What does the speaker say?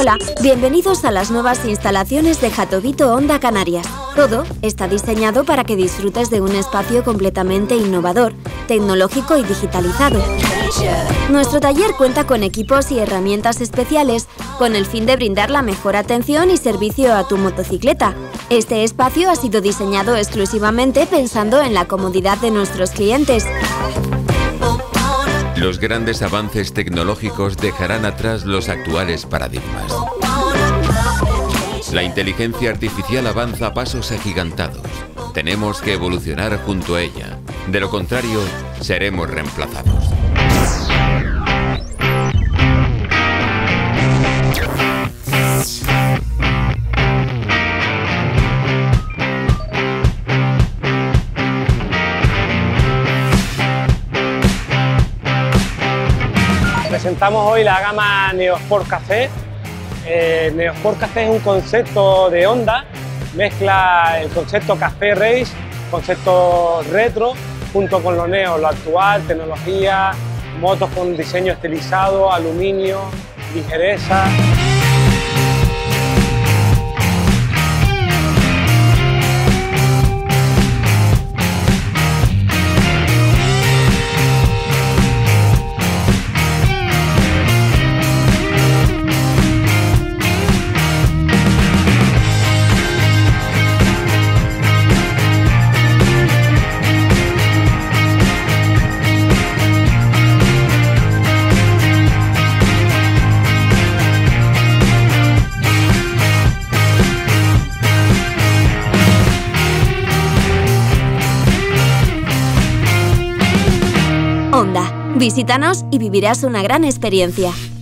Hola, bienvenidos a las nuevas instalaciones de Jatobito Honda Canarias. Todo está diseñado para que disfrutes de un espacio completamente innovador, tecnológico y digitalizado. Nuestro taller cuenta con equipos y herramientas especiales con el fin de brindar la mejor atención y servicio a tu motocicleta. Este espacio ha sido diseñado exclusivamente pensando en la comodidad de nuestros clientes. Los grandes avances tecnológicos dejarán atrás los actuales paradigmas. La inteligencia artificial avanza a pasos agigantados. Tenemos que evolucionar junto a ella. De lo contrario, seremos reemplazados. Presentamos hoy la gama Neosport Café. Neosport Café es un concepto de Honda, mezcla el concepto Café Race, concepto retro, junto con lo neo, lo actual, tecnología, motos con diseño estilizado, aluminio, ligereza. Honda, visítanos y vivirás una gran experiencia.